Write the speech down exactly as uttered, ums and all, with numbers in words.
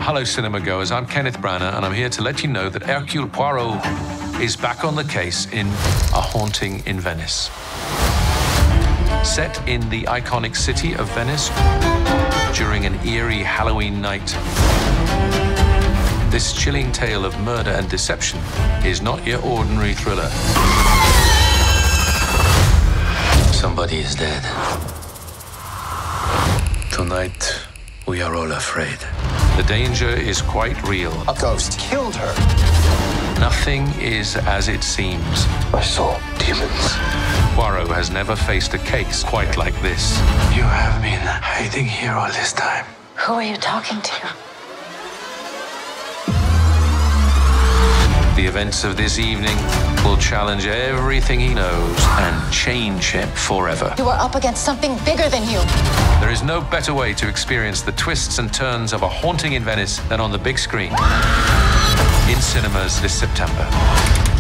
Hello, cinema goers. I'm Kenneth Branagh, and I'm here to let you know that Hercule Poirot is back on the case in A Haunting in Venice. Set in the iconic city of Venice during an eerie Halloween night, this chilling tale of murder and deception is not your ordinary thriller. Somebody is dead. Tonight, we are all afraid. The danger is quite real. A ghost killed her. Nothing is as it seems. I saw demons. Poirot has never faced a case quite like this. You have been hiding here all this time. Who are you talking to? The events of this evening will challenge everything he knows and change him forever. You are up against something bigger than you. There is no better way to experience the twists and turns of A Haunting in Venice than on the big screen. In cinemas this September.